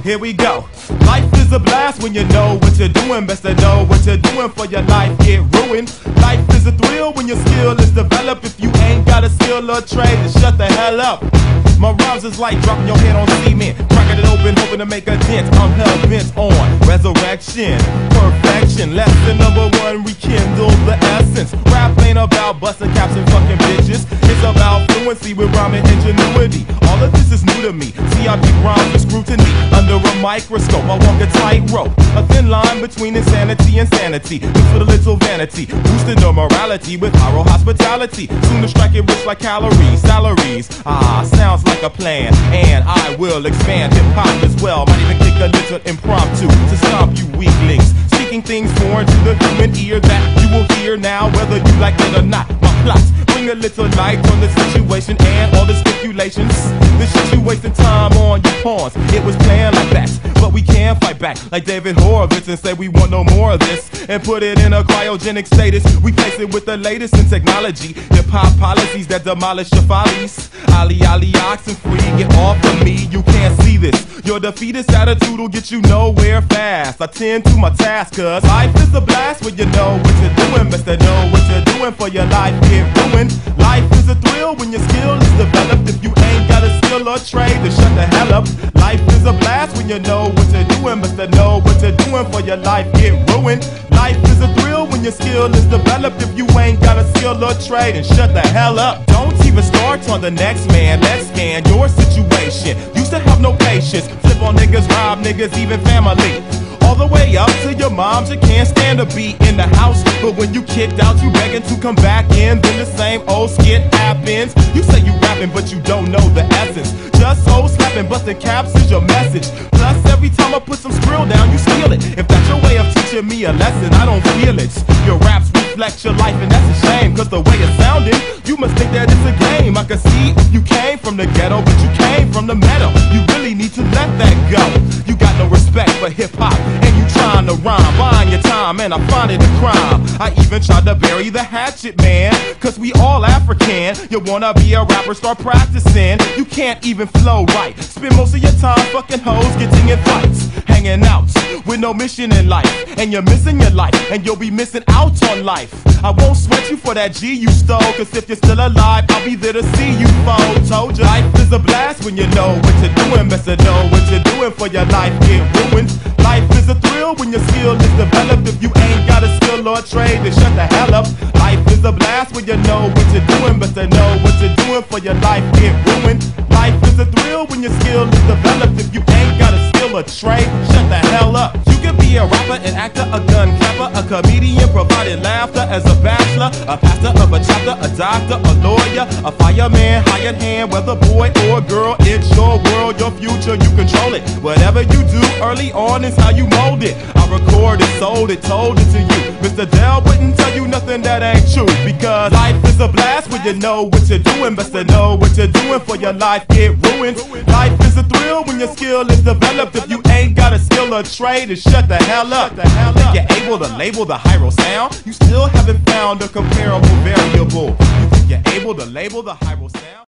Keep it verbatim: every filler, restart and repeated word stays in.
here we go. Life is a blast when you know what you're doing. Best to know what you're doing for your life get ruined. Life is a thrill when your skill is developed. If you ain't got a skill or trade, then shut the hell up. My rhymes is like dropping your head on cement, cracking it open, hoping to make a dent. I'm hell bent on resurrection, perfection. Lesson number one, rekindle the essence. Rap ain't about busting caps and fucking bitches. It's about fluency with rhyming ingenuity. All of this is new to me. See, I keep rhymes with scrutiny under a microscope. I walk a tightrope, a thin line between insanity and sanity. Mixed with a little vanity, boosting the morality with viral hospitality. Soon to strike it rich like calories, salaries. Ah, sounds like a plan, and I will expand hip hop as well. Might even kick a little impromptu to stomp you weaklings, speaking things foreign to the human ear that you will hear now, whether you like it or not. My plots bring a little light on the situation and all the stipulations. The shit you wasting time on, you pawns. It was planned like that, but we can fight back like David Horowitz and say we want no more of this and put it in a cryogenic status. We place it with the latest in technology, hip hop policies that demolish your follies. Ali Ali oxen free, get off of me. You can't see this. Your defeatist attitude will get you nowhere fast. I tend to my task, cause life is a blast when you know what you're doing. Best to know what you're doing for your life get ruined. Life is a thrill when your skill is developed. If you ain't got a skill or trade, then shut the hell up. Life is a blast when you know what you're doing. Best to know what you're doing for your life get ruined. Life is a thrill when your skill is developed. If you ain't got a skill or trade, then shut the hell up. Don't even start on the next man. Let's scan your situation. Used to have no patience. Flip on niggas, rob niggas, even family. All the way up to your moms, you can't stand to be in the house. But when you kicked out, you begging to come back in. Then the same old skit happens. You say you rapping, but you don't know the essence. Just so slapping, busting caps is your message. Plus, every time I put some skrill down, you steal it. If that's your way of teaching me a lesson, I don't feel it. Your raps reflect your life, and that's a shame. Cause the way it's sounding, you must think that it's a game. I can see you came from the ghetto, but you came from the meadow. You really need to let that go. You got no respect for hip-hop, and you trying to rhyme, buying your time, and I find it a crime. I even tried to bury the hatchet, man, cause we all African. You wanna be a rapper, start practicing. You can't even flow right. Spend most of your time fucking hoes, getting in fights, hanging out with no mission in life. And you're missing your life, and you'll be missing out on life. I won't sweat you for that G you stole, cause if you're still alive, I'll be there to see you fall. Told you, life is a blast when you know what you're doing. Best to know what you're doing for your life get ruined. Life is a thrill when your skill is developed. If you ain't got a skill or trade, then shut the hell up. Life is a blast when you know what you're doing. Best to know what you're doing for your life get ruined. Life is a thrill when your skill is developed. If you ain't got a skill or trade, shut the hell up. You can be a rapper, an actor, a gun capper, a comedian, providing laughter as a bachelor, a pastor of a chapter, a doctor, a lawyer, a fireman, hired hand, whether boy or girl. It's your world, your future, you control it. Whatever you do early on is how you mold it. I recorded, sold it, told it to you. Mister Dell wouldn't tell you nothing that ain't true, because life is a blast when you know what you're doing. Best to know what you're doing for your life get ruined. Life is a thrill when your skill is developed. If you ain't got a skill or trade, then shut the hell up. Think you're able to label the Hyro sound? You still haven't found a comparable variable. You think you're able to label the Hyro sound?